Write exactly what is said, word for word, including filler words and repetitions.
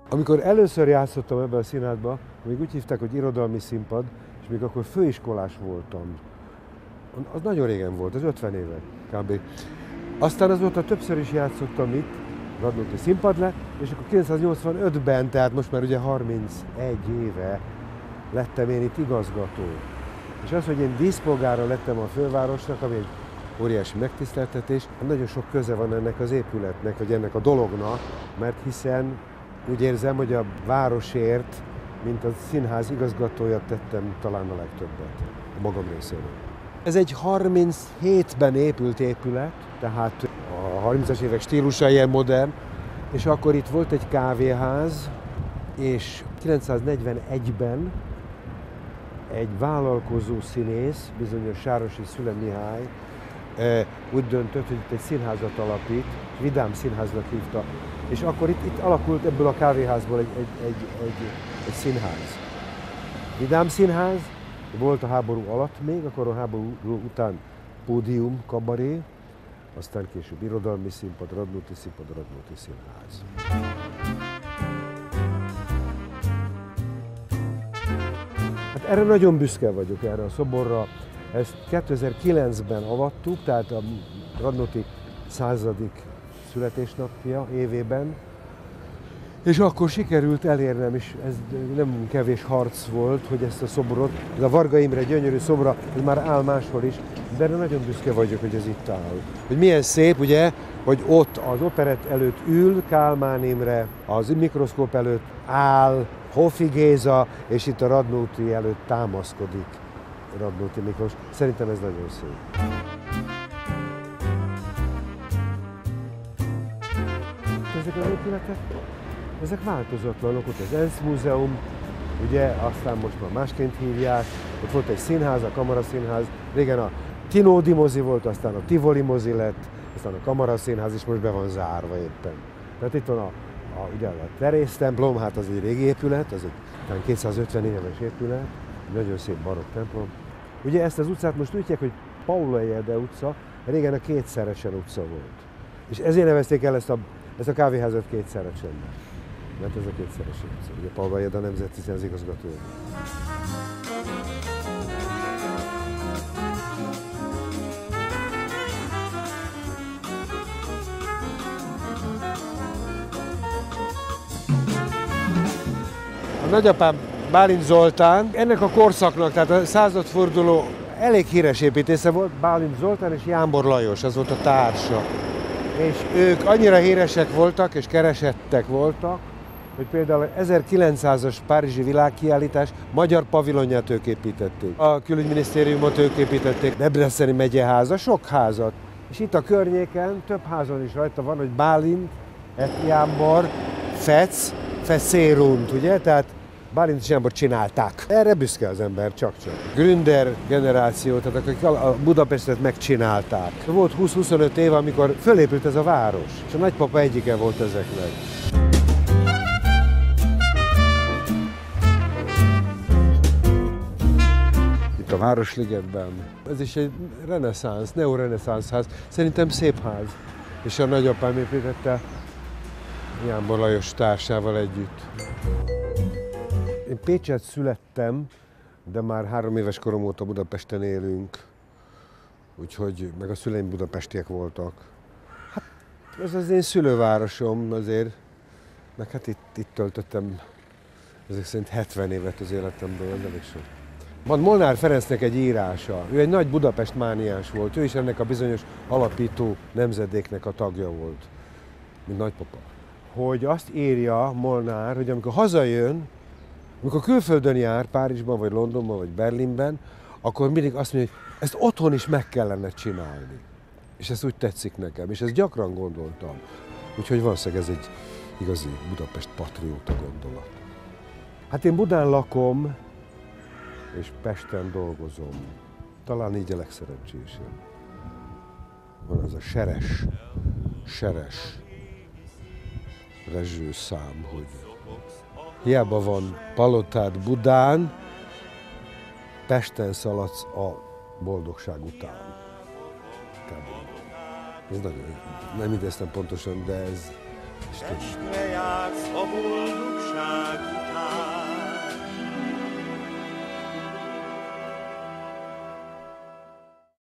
Amikor először játszottam ebben a színházban, még úgy hívták, hogy irodalmi színpad, és még akkor főiskolás voltam. Az nagyon régen volt, az ötven éve kb. Aztán azóta többször is játszottam itt, Radnóti színpad lett, és akkor kilencszáznyolcvanötben, tehát most már ugye harmincegy éve lettem én itt igazgató. És az, hogy én díszpolgára lettem a fővárosnak, ami egy óriási megtiszteltetés, nagyon sok köze van ennek az épületnek, vagy ennek a dolognak, mert hiszen úgy érzem, hogy a városért, mint a színház igazgatója tettem talán a legtöbbet a magam részéről. Ez egy harminchétben épült épület, tehát a harmincas évek stílusa ilyen modern, és akkor itt volt egy kávéház, és kilencszáznegyvenegyben egy vállalkozó színész, bizonyos Sárosi Szüle Mihály, úgy döntött, hogy itt egy színházat alapít, Vidám Színháznak hívta, és akkor itt, itt alakult ebből a kávéházból egy, egy, egy, egy, egy színház. Vidám Színház, volt a háború alatt még, akkor a háború után pódium, kabaré, aztán később irodalmi színpad, Radnóti színpad, Radnóti Színház. Hát erre nagyon büszke vagyok, erre a szoborra. Ezt kétezer-kilencben avattuk, tehát a Radnóti századik születésnapja évében, és akkor sikerült elérnem is, ez nem kevés harc volt, hogy ezt a szobrot, ez a Varga Imre gyönyörű szobra, ez már áll máshol is, de erre nagyon büszke vagyok, hogy ez itt áll. Hogy milyen szép, ugye, hogy ott az operett előtt ül Kálmán Imre, az mikroszkóp előtt áll Hoffi Géza, és itt a Radnóti előtt támaszkodik Radnóti Miklós. Szerintem ez nagyon szép. Ezek az épületek, ezek változatlanok, ott az ENSZ Múzeum, ugye, aztán most már másként hívják, ott volt egy színház, a Kamaraszínház, régen a Tinódi mozi volt, aztán a Tivoli mozi lett, aztán a Kamaraszínház is most be van zárva éppen. Tehát itt van a, a, ugye a Terész templom, hát az egy régi épület, az egy kétszázötven éves épület, nagyon szép barokk templom. Ugye ezt az utcát most úgy hívják, hogy Paula Ejede utca, régen a Kétszeresen utca volt. És ezért nevezték el ezt a, ezt a kávéházat Kétszeresennek. Mert ez a Kétszeresen utca. Ugye Paula Ejede a Nemzeti Színház igazgatója. A nagyapám Bálint Zoltán, ennek a korszaknak, tehát a századforduló elég híres építésze volt, Bálint Zoltán és Jámbor Lajos, az volt a társa. És ők annyira híresek voltak és keresettek voltak, hogy például az ezerkilencszázas párizsi világkiállítás magyar pavilonját ők építették. A külügyminisztériumot ők építették, Debreceni megyeháza, sok házat. És itt a környéken több házon is rajta van, hogy Bálint, Jámbor, Fec, Fecérunt, ugye? Tehát Bálint és Jámbor csinálták. Erre büszke az ember, csak-csak. Gründer generáció, tehát akik a Budapestet megcsinálták. Volt húsz-huszonöt év, amikor fölépült ez a város, és a nagypapa egyike volt ezeknek. Itt a Városligetben. Ez is egy reneszánsz, neoreneszánsz ház. Szerintem szép ház. És a nagyapám építette Jámbor Lajos társával együtt. Én Pécsett születtem, de már három éves korom óta Budapesten élünk, úgyhogy meg a szüleim budapestiek voltak. Hát ez az én szülővárosom azért, meg hát itt, itt töltöttem ezek szerint hetven évet az életemből, ez elég sok. Van Molnár Ferencnek egy írása, ő egy nagy Budapest mániás volt, ő is ennek a bizonyos alapító nemzedéknek a tagja volt, mint nagypapa. Hogy azt írja Molnár, hogy amikor hazajön, amikor külföldön jár, Párizsban, vagy Londonban, vagy Berlinben, akkor mindig azt mondja, hogy ezt otthon is meg kellene csinálni. És ez úgy tetszik nekem, és ezt gyakran gondoltam. Úgyhogy valószínűleg ez egy igazi Budapest patrióta gondolat. Hát én Budán lakom, és Pesten dolgozom. Talán így a legszerencsésebb. Van az a seres, seres rezsőszám, hogy hiába van palotád Budán, Pesten szaladsz a boldogság után. Ez nagyon, nem idéztem pontosan, de ez estét! Testre jársz a boldogság után.